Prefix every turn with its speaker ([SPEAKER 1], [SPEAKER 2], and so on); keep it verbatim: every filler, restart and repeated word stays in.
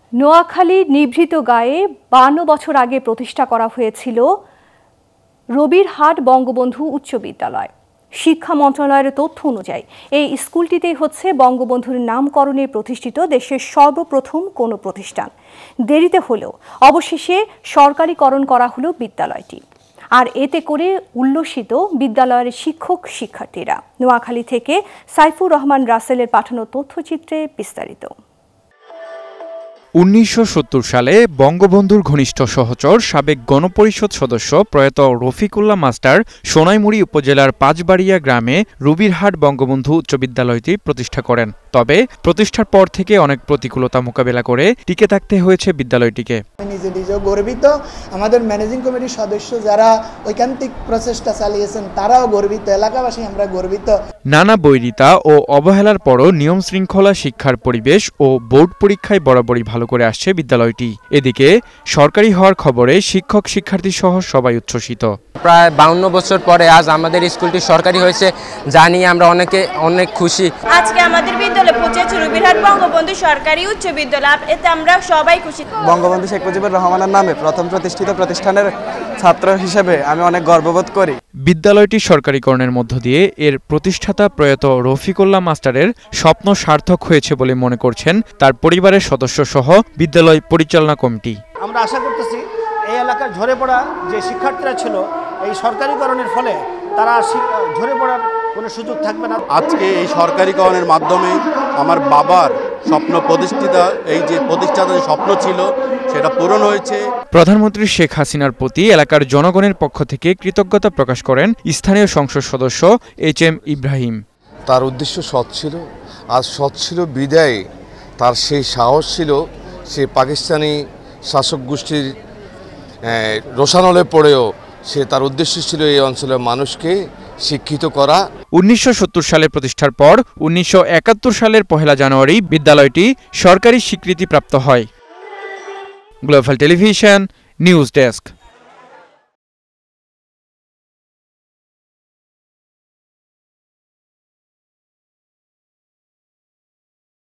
[SPEAKER 1] নোয়াখালীর নিভৃত গায়ে বান্ন বছর আগে প্রতিষ্ঠা করা হয়েছিল রবিরহাট বঙ্গবন্ধু উচ্চ বিদ্যালয়। শিক্ষা মন্ত্রণালয়ের তথ্য অনুযায়ী এই স্কুলটিতেই হচ্ছে বঙ্গবন্ধুর নামকরণে প্রতিষ্ঠিত দেশের সর্বপ্রথম কোনো প্রতিষ্ঠান। দেরিতে হলেও অবশেষে সরকারিকরণ করা হলো বিদ্যালয়টি। আর এতে করে উল্লসিত বিদ্যালয়ের শিক্ষক শিক্ষার্থীরা। নোয়াখালী থেকে সাইফুর রহমান রাসেলের পাঠানো তথ্যচিত্রে বিস্তারিত।
[SPEAKER 2] উনিশশো সত্তর সালে বঙ্গবন্ধুর ঘনিষ্ঠ সহচর সাবেক গণপরিষদ সদস্য প্রয়াত রফিকুল্লাহ মাস্টার সোনাইমুড়ি উপজেলার পাঁচবাড়িয়া গ্রামে রবিরহাট বঙ্গবন্ধু উচ্চ বিদ্যালয়টি প্রতিষ্ঠা করেন। তবে প্রতিষ্ঠার পর থেকে অনেক প্রতিকূলতা মোকাবেলা করে টিকে থাকতে হয়েছে বিদ্যালয়টিকে।
[SPEAKER 3] নিজে নিজেও গর্বিত, আমাদের ম্যানেজিং কমিটির সদস্য যারা ঐকান্তিক প্রচেষ্টা চালিয়েছেন তারাও গর্বিত, এলাকাবাসী আমরা গর্বিত। নানা
[SPEAKER 2] বৈরিতা ও অবহেলার পরও নিয়ম শৃঙ্খলা, শিক্ষার পরিবেশ ও বোর্ড পরীক্ষায় বরাবরই ভালো করে আসছে বিদ্যালয়টি। এদিকে সরকারি হওয়ার খবরে শিক্ষক শিক্ষার্থী সহ সবাই উচ্ছ্বসিত।
[SPEAKER 4] প্রায় বাউন্ন বছর পরে আজ আমাদের স্কুলটি সরকারি হয়েছে, যা নিয়ে আমরা অনেকে অনেক খুশি।
[SPEAKER 5] আজকে আমাদের বিদ্যালয় পৌঁছেছে রবিরহাট বঙ্গবন্ধু সরকারি উচ্চ বিদ্যালয়, এতে আমরা সবাই খুশি।
[SPEAKER 6] বঙ্গবন্ধু শেখ মুজিবুর রহমানের নামে প্রথম প্রতিষ্ঠিত প্রতিষ্ঠানের ছাত্র হিসেবে আমি অনেক গর্ববোধ করি।
[SPEAKER 2] বিদ্যালয়টি সরকারিকরণের মধ্য দিয়ে এর প্রতিষ্ঠাতা প্রয়াত রফিকুল্লাহ মাস্টারের স্বপ্ন সার্থক হয়েছে বলে মনে করছেন তার পরিবারের সদস্য সহ বিদ্যালয় পরিচালনা কমিটি।
[SPEAKER 7] আমরা আশা করতেছি এই এলাকার ঝরে পড়া যে শিক্ষার্থীরা ছিল এই সরকারিকরণের ফলে তারা ঝরে পড়ার কোনো সুযোগ থাকবে না।
[SPEAKER 8] আজকে এই সরকারিকরণের মাধ্যমে আমার বাবার স্বপ্ন প্রতিষ্ঠিতা এই যে প্রতিষ্ঠাতার স্বপ্ন ছিল সেটা পূরণ হয়েছে।
[SPEAKER 2] প্রধানমন্ত্রী শেখ হাসিনার প্রতি এলাকার জনগণের পক্ষ থেকে কৃতজ্ঞতা প্রকাশ করেন স্থানীয় সংসদ সদস্য এইচ এম ইব্রাহিম।
[SPEAKER 9] তার উদ্দেশ্য সৎ ছিল, আর সৎ ছিল বিদায়ে তার সেই সাহস ছিল সে পাকিস্তানি শাসক গোষ্ঠীর রোষানলে পড়েও সে তার উদ্দেশ্য ছিল এই অঞ্চলের মানুষকে শিক্ষিত করা।
[SPEAKER 2] উনিশশো সত্তর সালে প্রতিষ্ঠার পর উনিশশো একাত্তর সালের পহেলা জানুয়ারি বিদ্যালয়টি সরকারি স্বীকৃতি প্রাপ্ত হয়। Global television news desk.